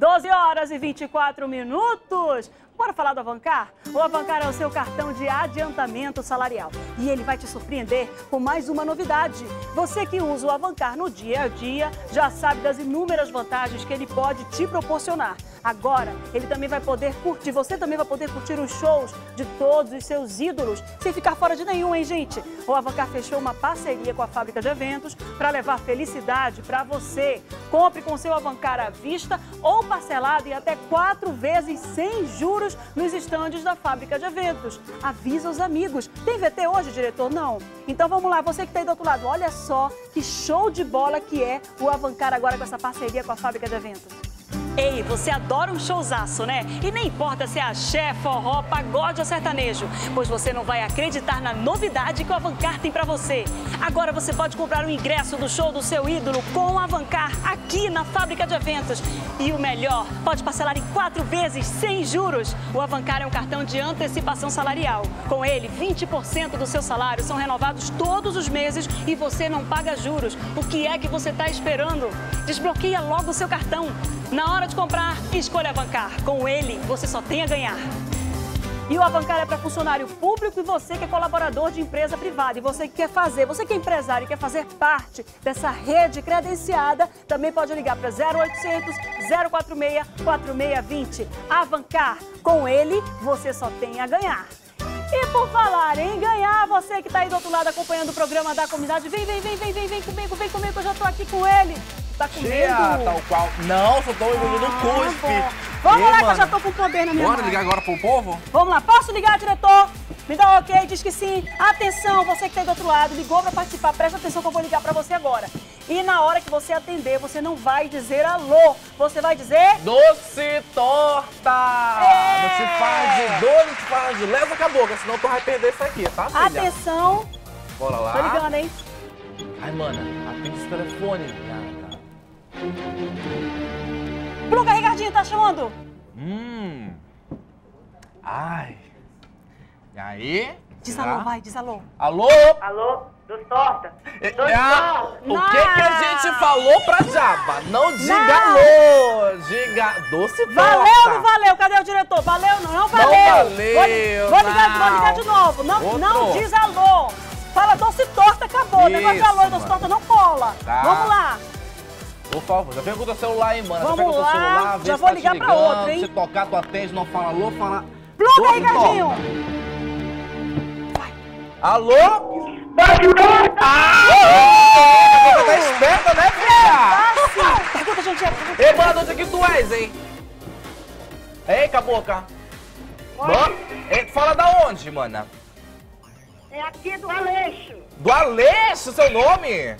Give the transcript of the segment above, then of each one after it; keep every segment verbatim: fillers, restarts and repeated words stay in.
doze horas e vinte e quatro minutos. Bora falar do Avancar? O Avancar é o seu cartão de adiantamento salarial. E ele vai te surpreender com mais uma novidade. Você que usa o Avancar no dia a dia já sabe das inúmeras vantagens que ele pode te proporcionar. Agora, ele também vai poder curtir, você também vai poder curtir os shows de todos os seus ídolos, sem ficar fora de nenhum, hein, gente? O Avancar fechou uma parceria com a fábrica de eventos para levar felicidade para você. Compre com seu Avancar à vista ou parcelado em até quatro vezes sem juros nos estandes da fábrica de eventos. Avisa os amigos. Tem V T hoje, diretor? Não? Então vamos lá, você que está aí do outro lado, olha só que show de bola que é o Avancar agora com essa parceria com a fábrica de eventos. Ei, você adora um showzaço, né? E nem importa se é axé, forró, pagode ou sertanejo, pois você não vai acreditar na novidade que o Avancar tem pra você. Agora você pode comprar o ingresso do show do seu ídolo com o Avancar aqui na fábrica de eventos. E o melhor, pode parcelar em quatro vezes sem juros. O Avancar é um cartão de antecipação salarial. Com ele, vinte por cento do seu salário são renovados todos os meses e você não paga juros. O que é que você está esperando? Desbloqueia logo o seu cartão. Na hora de comprar, escolha Avancar. Com ele, você só tem a ganhar. E o Avancar é para funcionário público e você que é colaborador de empresa privada. E você que quer fazer, você que é empresário e quer fazer parte dessa rede credenciada, também pode ligar para zero oitocentos, zero quatro seis, quatro seis dois zero. Avancar, com ele, você só tem a ganhar. E por falar em ganhar, você que está aí do outro lado acompanhando o programa da comunidade, vem, vem, vem, vem, vem, vem comigo, vem comigo, eu já estou aqui com ele. Tá com medo? Tal qual. Não, só tô engolindo ah, cuspe. Vamos Ei, lá, mano. que eu já tô com poder na minha Bora mão. ligar agora pro povo? Vamos lá, posso ligar, diretor? Me dá um ok, diz que sim. Atenção, você que tá aí do outro lado, ligou pra participar, presta atenção que eu vou ligar pra você agora. E na hora que você atender, você não vai dizer alô, você vai dizer... Doce torta! É. Não se faz de doce, não se faz de lesa com a boca, senão tu vai perder isso aqui, tá, filha? Atenção. Bora lá. Tô ligando, hein? Ai, mana, atende esse telefone, cara. Pluga, Ricardinho, tá chamando? Hum. Ai. E aí? Diz Já? alô, vai, diz alô. Alô? Alô, do Torta? É, Do é a- Torta? O que que a gente falou pra Jaba? Não diga Não. alô, diga doce torta. Valeu ou não valeu? Cadê o diretor? Valeu ou não? Não valeu. valeu, Vou, vou, ligar, não. vou ligar de novo. Não, Outro. não diz alô. Fala doce torta, acabou. O negócio de Isso, alô e doce mano. torta não cola. Tá. Vamos lá. Por favor, já pega o teu celular, hein, mano. Vamos já pega o teu lá, celular, vê já se vou tá te ligar pra ligando, outro, hein? Se tocar, tu atende, não fala alô, fala... Pluga, doce Ricardinho. torta. Alô? Doce Torta! Ah! Você tá esperta, né, filha? Ah, sim. Pergunta, gente. Ei, mano, onde é que tu és, hein? Ei, cabocla. Mano, ei, fala da onde, mana? É aqui do Aleixo. Do Aleixo, seu nome?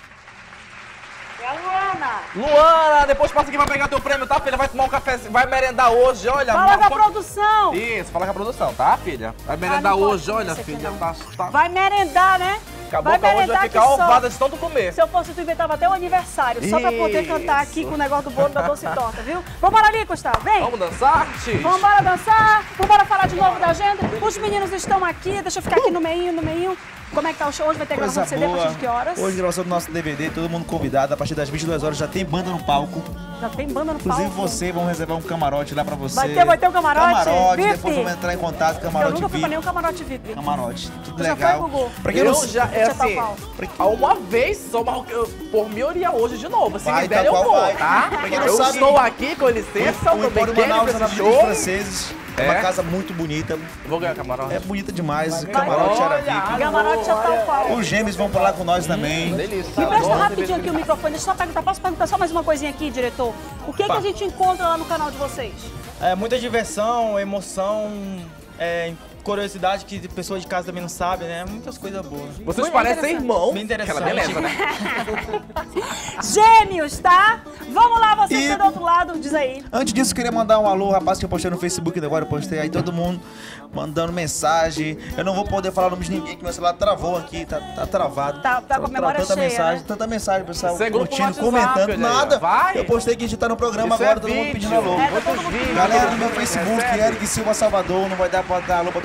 É a Luana. Luana, depois passa aqui pra pegar teu prêmio, tá, filha? Vai tomar um café, vai merendar hoje, olha. Fala com a pô- produção. Isso, fala com a produção, tá, filha? Vai merendar não pode hoje, comer olha, isso aqui, filha. não. Tá, tá... Vai merendar, né? Acabou que hoje vai ficar ovada de tanto comer. Se eu fosse, tu inventava até o aniversário, só pra poder cantar aqui Isso. com o negócio do bolo da doce torta, viu? Vambora ali, Gustavo, vem. Vamos dançar, X? Vambora dançar, vambora falar de novo da agenda. Os meninos estão aqui, deixa eu ficar aqui no meinho, no meinho. Como é que tá o show? Hoje vai ter gravação de C D a partir de que horas? Hoje, gravação do nosso D V D, todo mundo convidado. A partir das vinte e duas horas já tem banda no palco. Já tem banda no Inclusive palco. você, vamos reservar um camarote lá pra você. Vai ter, vai ter um camarote? Camarote, V I P? depois vamos entrar em contato, Eu camarote nunca fui V pra I P. nenhum camarote V I P. Camarote, tudo Tu já legal. foi, Gugu? Pra quem não Eu já, é Deixa eu assim, tapar. pra quem- há uma vez só, mas eu- por mim eu iria hoje de novo. Se Vai, me der, tá eu qual vou, vai. tá? Pra quem não Eu sabe, estou aqui, com licença, O meu Empório pequeno, Manaus pra na esse Avenida dos show. Franceses. É É? uma casa muito bonita. Vou ganhar camarote. É bonita demais. Camarote era V I P. Camarote já tá o qual? Os gêmeos vão pra lá com nós também. Delícia. Me presta Adoro rapidinho cerveja. aqui o microfone, deixa eu só perguntar, posso perguntar só mais uma coisinha aqui, diretor? O que, que Pá. a gente encontra lá no canal de vocês? É muita diversão, emoção, é, curiosidade que pessoas de casa também não sabem, né? Muitas coisas boas. Vocês Muito parecem interessante. irmãos. Bem interessante. Aquela beleza, né? Gêmeos, tá? Vamos lá, você que E- tá do outro lado, diz aí. Antes disso, eu queria mandar um alô, rapaz, que eu postei no Facebook, agora eu postei aí, todo mundo mandando mensagem. Eu não vou poder falar o nome de ninguém, que meu celular travou aqui, tá, tá travado. Tá- tá com a Tra- memória tanta cheia, mensagem, né? Tanta mensagem, pessoal, Isso é grupo curtindo, no WhatsApp, comentando, olha aí, nada. vai. Eu postei que a gente tá no programa Isso agora, é todo mundo vídeo. pedindo alô. É, tá todo Muitos mundo vídeos. Galera no meu Facebook, Recebe. Eric Silva Salvador, não vai dar pra dar alô pra todo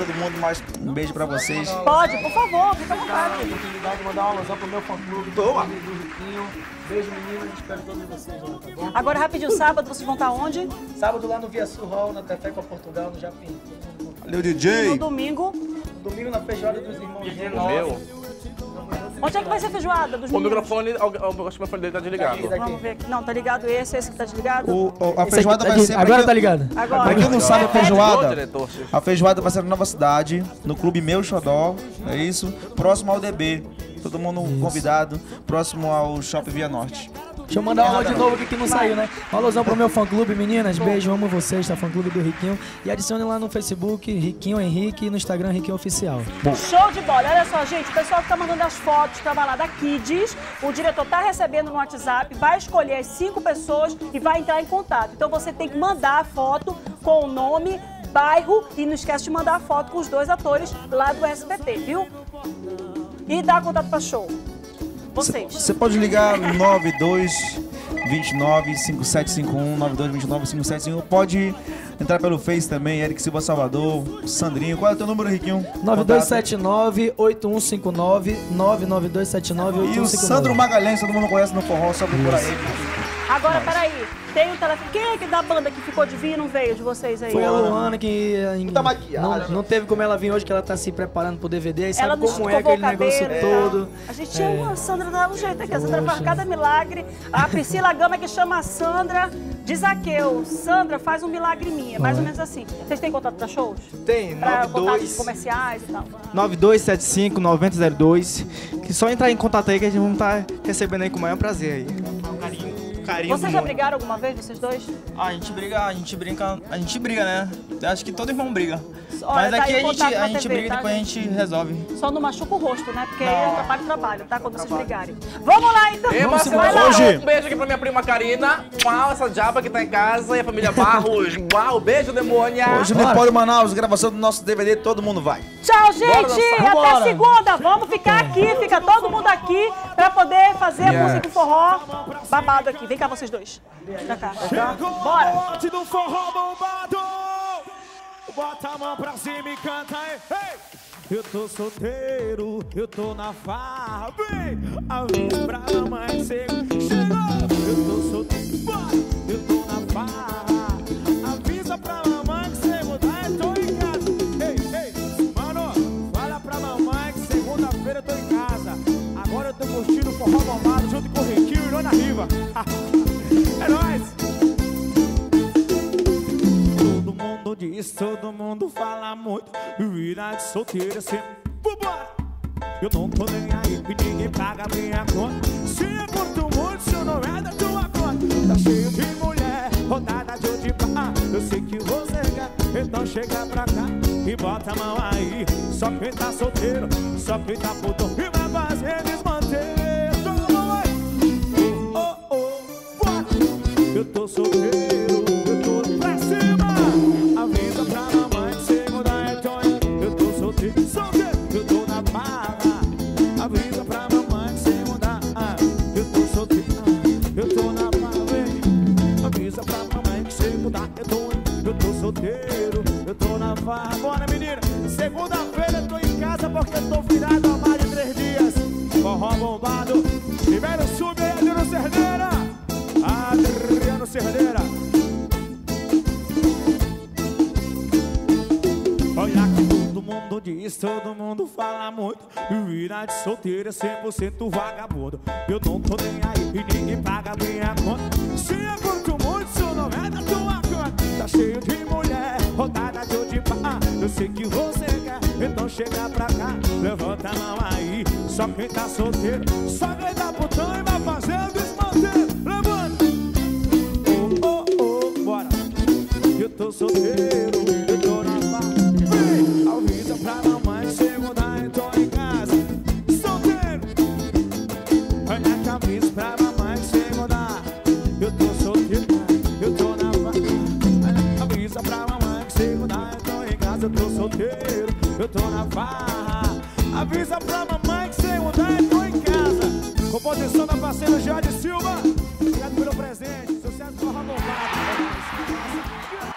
todo mundo, mais um beijo pra vocês. Pode, por favor, fica à vontade. Oportunidade de mandar uma alusão pro meu fã-clube. Boa. Do Riquinho. Beijo, meninas. Espero todos vocês lá, tá bom? Agora, rapidinho, sábado, vocês vão estar onde? Sábado lá no Via Sul Hall, na Tefeca, Portugal, no Japim. Valeu, No D J. domingo. Domingo na feijoada dos irmãos. O meu? Onde é que vai ser a feijoada dos O meninos? microfone, eu acho que o microfone dele tá desligado. Vamos ver aqui. Não, tá ligado esse, esse que tá desligado? O, o- a feijoada vai ser... Agora tá ligado? Agora. Pra quem não sabe, a Ô, feijoada... diretor. A feijoada vai ser na Nova Cidade, no Clube Meu Xodó, é isso? Próximo ao D B. Todo mundo convidado, próximo ao Shopping Via Norte. Deixa eu mandar um áudio de novo aqui que não saiu, né? Um alusão pro meu fã-clube, meninas. Beijo, amo vocês, tá? Fã-clube do Riquinho. E adicione lá no Facebook, Riquinho Henrique, e no Instagram, Riquinho Oficial. Show de bola. Olha só, gente, o pessoal que tá mandando as fotos pra balada Kids, o diretor tá recebendo no WhatsApp, vai escolher as cinco pessoas e vai entrar em contato. Então você tem que mandar a foto com o nome, bairro e não esquece de mandar a foto com os dois atores lá do S B T, viu? E dá contato pra show. Vocês. Você pode ligar nove dois dois nove, cinco sete cinco um, nove dois dois nove, cinco sete cinco um. Pode entrar pelo Face também, Eric Silva Salvador, Sandrinho. Qual é o teu número, Riquinho? nove dois sete nove, oito um cinco nove, nove nove dois sete nove, oito E um o cinco nove. Sandro Magalhães, todo mundo conhece no forró, só procurar ele. Agora, peraí. Tem um telefone. Quem é que da banda que ficou de vir e não veio de vocês aí? Foi a Luana que eh, Muita maquiagem. não, não teve como ela vir hoje, que ela tá se preparando pro D V D. Aí Ela sabe não como é escovou aquele o cabelo negócio e tal. todo. A gente tinha uma Sandra dá um jeito aqui. A Sandra faz cada milagre. A Priscila Gama que chama a Sandra de Zaqueu. Sandra, faz um milagre minha. Mais ou menos assim. Vocês têm contato pra shows? Tem, Pra contatos nove dois comerciais e tal? nove dois sete cinco, nove zero zero dois. Que só entrar em contato aí que a gente vai estar recebendo aí com o maior prazer aí. Um carinho. Carinho Vocês do já mundo. brigaram alguma vez, vocês dois? Ah, a gente briga, a gente brinca, a gente briga, né? Eu acho que todo irmão briga. Olha, Mas tá aqui aí a gente, contato na a gente T V, briga e tá, depois a gente? gente resolve. Só não machuca o rosto, né? Porque aí Não. atrapalha o trabalho, tá? Quando vocês brigarem. Vamos lá, então. Ei, Vamos Marcelo, vai lá. Hoje- um beijo aqui pra minha prima Karina. Uau, essa jaba que tá em casa e a família Barros. Uau, beijo, demônia. Hoje no Empório Manaus, gravação do nosso D V D, todo mundo vai. Tchau, gente! dançar. Até Vambora. segunda! Vamos ficar aqui, fica todo mundo aqui pra poder fazer a música do forró babado aqui. Vem cá, vocês dois. Pra cá. Bora! Bote do forró bombado. Bota a mão pra cima e canta aí. Hey! Eu tô solteiro, eu tô na farra. Vem, avisa pra mamãe que cê chegou. Eu tô solteiro, bora, eu tô na farra. Avisa pra mamãe que cê mudar, eu tô em casa. Ei, ei, mano, fala pra mamãe que segunda-feira eu tô em casa. Agora eu tô curtindo o forró bombado junto com o Riquinho e Dona Riva. É nóis! Todo mundo diz, todo mundo fala muito. Vida de solteira sempre. Vambora! Eu não tô nem aí e ninguém paga minha conta. Se eu curto muito, se eu não é da tua conta. Tá cheio de mulher, rodada de onde pá. Eu sei que você quer, então chega pra cá e bota a mão aí. Só quem tá solteiro, só quem tá puto e vai fazer desmanter. Joga a mão aí. Oh, oh, oh, bora! Eu tô solteiro, eu tô pra cima. Avisa pra mamãe que segunda é tonha. Eu tô solteiro, solteiro, eu tô na barra. Avisa pra mamãe que segunda, ah, eu tô solteiro, ah, eu tô na barra. Vem. Avisa pra mamãe que segunda é tonha. Eu tô solteiro, eu tô na barra. Bora, menina, segunda-feira eu tô em casa porque eu tô virado há mais de três dias. Forró bombado, primeiro sub aí, Adriano Cerdeira. Adriano Cerdeira. Olha que todo mundo diz, todo mundo fala muito. Vida de solteira, cem por cento vagabundo. Eu não tô nem aí e ninguém paga minha conta. Se eu curto muito, isso não é da tua conta. Tá cheio de mulher, rodada de onde pá. Eu sei que você quer, então chega pra cá. Levanta a mão aí, só quem tá solteiro, só quem tá putão e vai fazer o desmanteiro. Levanta! Oh, oh, oh, bora! Eu tô solteiro, eu tô na farra. Vem, avisa pra mamãe, segunda eu tô em casa. Solteiro! Olha que avisa pra mamãe, segunda eu tô solteiro, eu tô na farra. Avisa pra mamãe, segunda eu tô em casa. Eu tô solteiro, eu tô na farra. Avisa pra mamãe que segunda eu tô em casa. Composição da parceira Jorge Silva. Obrigado pelo presente, sucesso do Forró Bombado.